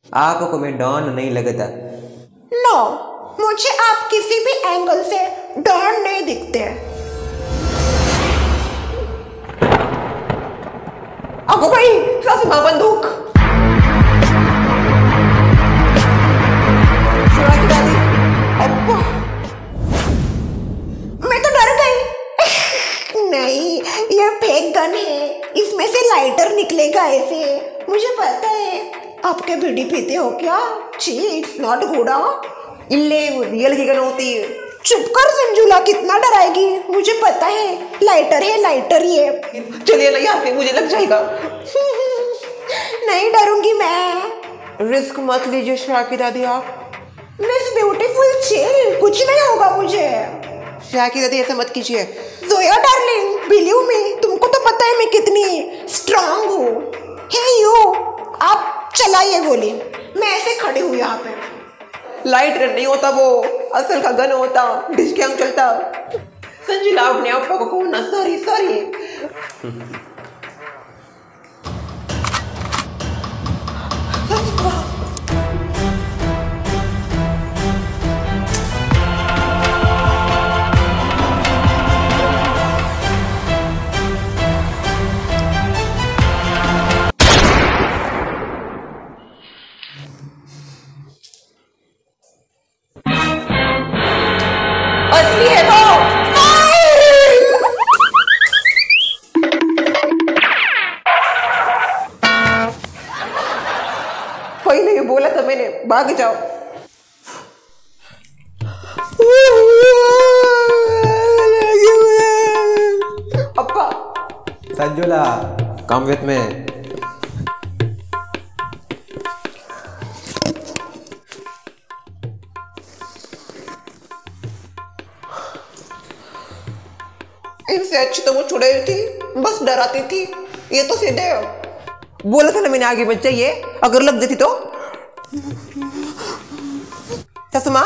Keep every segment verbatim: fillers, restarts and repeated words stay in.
आपको मैं डॉन नहीं लगता। नो, मुझे आप किसी भी एंगल से डॉन नहीं दिखते। आपको भाई सासू माँ बंदूक। अब्बा, मैं तो डर गई। नहीं, ये फेक गन है, इसमें से लाइटर निकलेगा ऐसे। मुझे पता है आपके बीड़ी पीते हो क्या? छी, इट्स नॉट गुड। इल्ले रियल की गन होती है। चुप कर संजुला, कितना डराएगी? मुझे पता है लाइटर है, लाइटर ये। चलिए ना यहाँ पे, मुझे लग जाएगा। नहीं डरूंगी मैं। रिस्क मत लीजिए श्रेया की दादी आप। मिस ब्यूटीफुल चिल, कुछ नहीं होगा मुझे। श्रेया की दादी ऐसा मत कीजिए। जोया डार्लिंग, बिलीव मी, तुमको तो पता है मैं कितनी स्ट्रांग हूँ। हे यू, आप चलाइए गोली, मैं ऐसे खड़ी हूँ यहाँ पे। लाइट गन नहीं होता वो, असल का गन होता, डिस्क्यांग चलता। संजुला अपने आपा को कहना सॉरी सॉरी। असली है वो। पहले ये बोला था मैंने, भाग जाओ। अप्पा संजुला, कम विथ में। इनसे अच्छी तो वो चुड़ैल थी, बस डराती थी। ये तो सीधे बोला था ना मैंने, आगे बच जाइए, अगर लग जाती तो। ससुमा,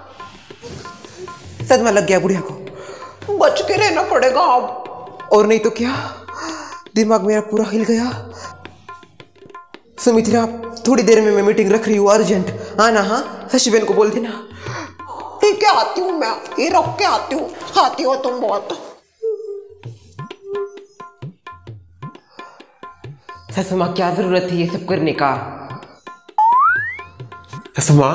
सदमा लग गया बुढ़िया को, बच के रहना पड़ेगा अब। और नहीं तो क्या, दिमाग मेरा पूरा हिल गया। सुमित्रा, थोड़ी देर में मैं मीटिंग रख रही हूँ, अर्जेंट आना। हाँ, शशि बहन को बोल देना। ठीक है, आती हूँ मैं, ये रख के आती हूँ। खाती हो तुम बहुत। ससुमा, क्या जरूरत थी ये सब करने का? ससुमा,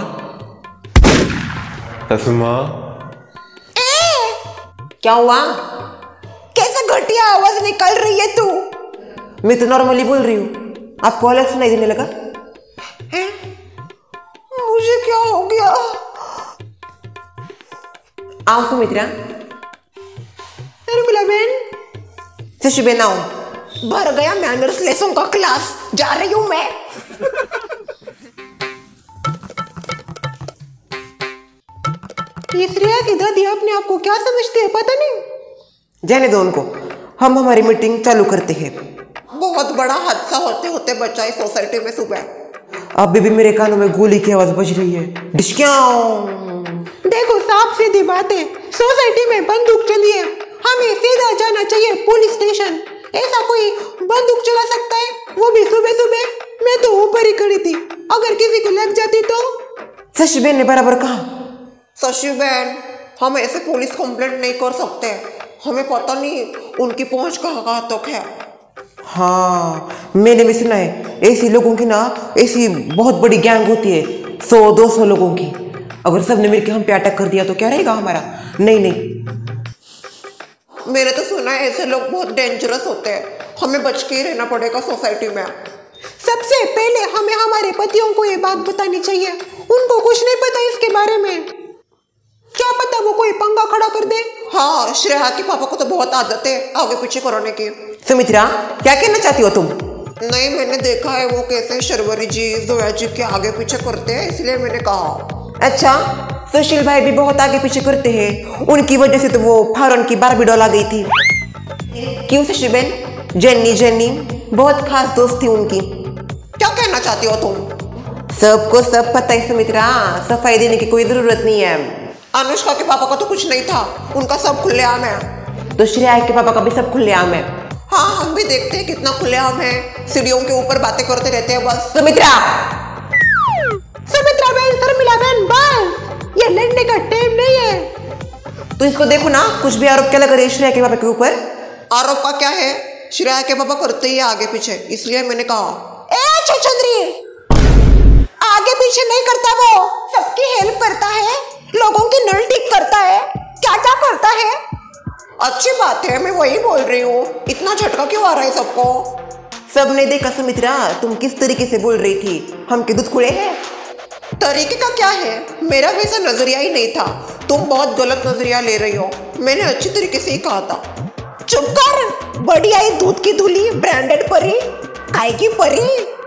ससुमा, क्या हुआ? कैसा घटिया आवाज निकल रही है तू? मैं तो नॉर्मली बोल रही हूँ, आपको अलग सुनाई देने लगा? हैं? मुझे क्या हो गया? आओ सुमित्रा। निर्मला बहन, शशि बहन आओ। भर गया मैनर्स लेसन का क्लास, जा रही हूं मैं। ये श्रेया की दादी अपने आप को क्या समझते हैं पता नहीं। जाने दो उनको, हम हमारी मीटिंग चालू करते हैं। बहुत बड़ा हादसा होते होते बचा है सोसाइटी में सुबह। अभी भी मेरे कानों में गोली की आवाज बज रही है। डिस्क्याओ। देखो, साफ सीधी बात है, सोसाइटी में बंदूक चली है, हमें सीधा जाना चाहिए पुलिस स्टेशन। ऐसा कोई बंदूक चला सकता है, वो भी सुबह सुबह? मैं तो ऊपर ही खड़ी थी, अगर किसी को लग जाती तो। शशि बहन ने बराबर कहा। शशि बहन, हम ऐसे पुलिस कंप्लेंट नहीं कर सकते, हमें पता नहीं उनकी पहुंच कहाँ कहाँ तक है। हाँ, मैंने भी सुना है ऐसी लोगों की ना, ऐसी बहुत बड़ी गैंग होती है, सौ दो सौ लोगों की। अगर सबने मिलकर हम पे अटैक कर दिया तो क्या रहेगा हमारा? नहीं नहीं, मैंने तो सुना है ऐसे लोग बहुत डेंजरस होते हैं, हमें बच के ही रहना पड़ेगा सोसाइटी में। सबसे पहले हमें हमारे पतियों को ये बात बतानी चाहिए, उनको कुछ नहीं पता इसके बारे में। क्या पता वो कोई पंगा खड़ा कर दे। हाँ, श्रेया के पापा को तो बहुत आदत है आगे पीछे कराने की। सुमित्रा, क्या कहना चाहती हो तुम? नहीं, मैंने देखा है वो कैसे शर्वरी जी, जोया जी के आगे पीछे करते हैं, इसलिए मैंने कहा। अच्छा, सुशील भाई भी बहुत आगे पीछे करते हैं, उनकी वजह से तो वो फारन की बारबी डॉल आ गई थी। क्यों शशि बहन? जेन्नी जेन्नी बहुत खास दोस्त थी उनकी। क्या कहना चाहती हो तुम? सबको सब पता है सुमित्रा, सफाई देने की कोई जरूरत नहीं है। अनुष्का के पापा का तो कुछ नहीं था, उनका सब खुलेआम है। तो श्रेया के पापा का भी सब खुलेआम है। हाँ, हम भी देखते हैं कितना खुलेआम है, सीढ़ियों के ऊपर बातें करते रहते हैं बस। सुमित्रा, ये लड़ने का टाइम नहीं है। तो इसको देखो ना, कुछ भी आरोप क्या लगा रही है श्रेया के पापा के ऊपर। आरोप का क्या है, श्रेया के पापा करते ही आगे पीछे, इसलिए मैंने कहा। ए छछंद्री, आगे पीछे नहीं करता, वो सबकी हेल्प करता है, लोगों की नल ठीक करता है, क्या क्या करता है। अच्छी बात है, मैं वही बोल रही हूँ, इतना झटका क्यों आ रहा है सबको। सबने देखा सुमित्रा, तुम किस तरीके से बोल रही थी, हम के दूध खुले हैं। तरीके का क्या है, मेरा वैसा नजरिया ही नहीं था, तुम बहुत गलत नजरिया ले रही हो, मैंने अच्छी तरीके से ही कहा था। चुप कर, बड़ी आई दूध की धुली, ब्रांडेड परी, काय की परी।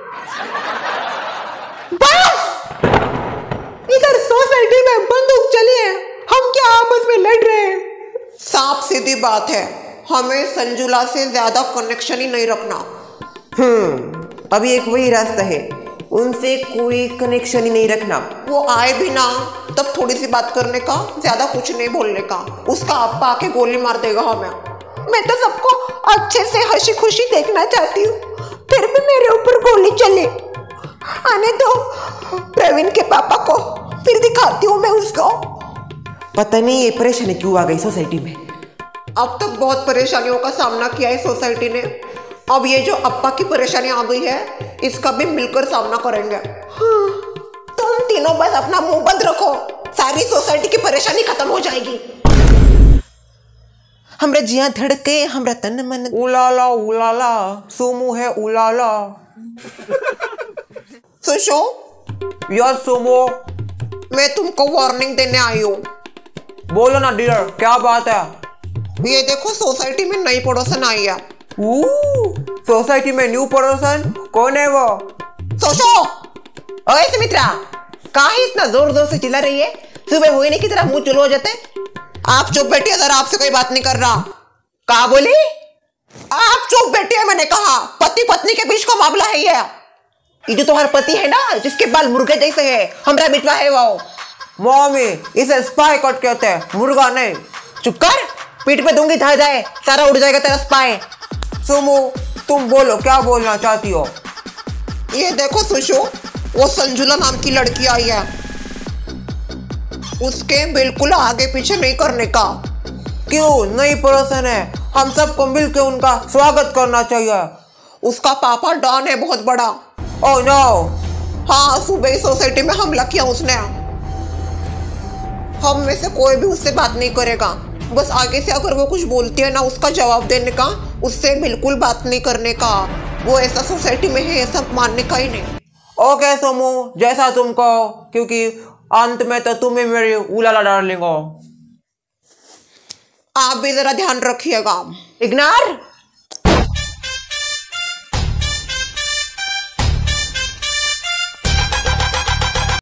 बस, इधर सोसाइटी में बंदूक चली है, हम क्या आपस में लड़ रहे हैं। साफ सीधी बात है, हमें संजुला से ज्यादा कनेक्शन ही नहीं रखना। हम्म अभी एक वही रास्ता है, उनसे कोई कनेक्शन ही नहीं रखना। वो आए भी ना तब थोड़ी सी बात करने का, ज्यादा कुछ नहीं बोलने का, उसका अप्पा आके गोली मार देगा हमें। मैं तो सबको अच्छे से हंसी खुशी देखना चाहती हूँ, फिर भी मेरे ऊपर गोली चले। आने दो प्रवीण के पापा को, फिर दिखाती हूँ मैं उसको। पता नहीं ये परेशानी क्यों आ गई सोसाइटी में। अब तक बहुत परेशानियों का सामना किया है सोसाइटी ने, अब ये जो अप्पा की परेशानी आ गई है, इसका भी मिलकर सामना करेंगे। हाँ, तुम तीनों बस अपना मुंह बंद रखो, सारी सोसाइटी की परेशानी खत्म हो जाएगी। हमरा जिया धड़के, हमरा तन मन उलाला उलाला, सोमू है उलाला। सुशो, यस सोमो। मैं तुमको वार्निंग देने आई हूँ। बोलो ना डियर, क्या बात है। ये देखो सोसाइटी में नई पड़ोसन आई है। सोसाइटी में न्यू पड़ोसन, कौन है वो? सोशो, ओए सुमित्रा, काहे इतना जोर जोर से चिल्ला रही है, सुबह हुई नहीं की तरह मुंह चुलो हो जाते। आप चुप बैठिए, अगर आपसे कोई बात नहीं कर रहा। कहा बोली? आप चुप बैठिए, मैंने कहा। पति पत्नी के बीच का मामला है ये। ये जो तुम्हारा पति है ना, जिसके बाल मुर्गे जैसे है, हमरा बिटवा है वो। मम्मी, इसे स्पाई कट कहते हैं, मुर्गा नहीं। चुप कर, पीठ पे दूंगी धाए धाए, सारा उड़ जाएगा तेरा स्पाई। सुमो, तुम बोलो क्या बोलना चाहती हो। ये देखो सुशो, वो संजुला नाम की लड़की आई है, उसके बिल्कुल आगे पीछे नहीं करने का। क्यों, नई पड़ोसन है, हम सबको मिलकर उनका स्वागत करना चाहिए। उसका पापा डॉन है बहुत बड़ा। Oh no. हाँ, सुबह ही सोसाइटी में हमला किया उसने। हम में से कोई भी उससे बात नहीं करेगा, बस आगे से अगर वो कुछ बोलती है ना, उसका जवाब देने का, उससे बिल्कुल बात नहीं करने का। वो ऐसा सोसाइटी में है, ये सब मानने का ही नहीं। ओके सोमू, जैसा तुम कहो, क्योंकि अंत में तो तुम ही मेरी उलाला डार्लिंग हो। आप भी जरा ध्यान रखिएगा। इग्नोर।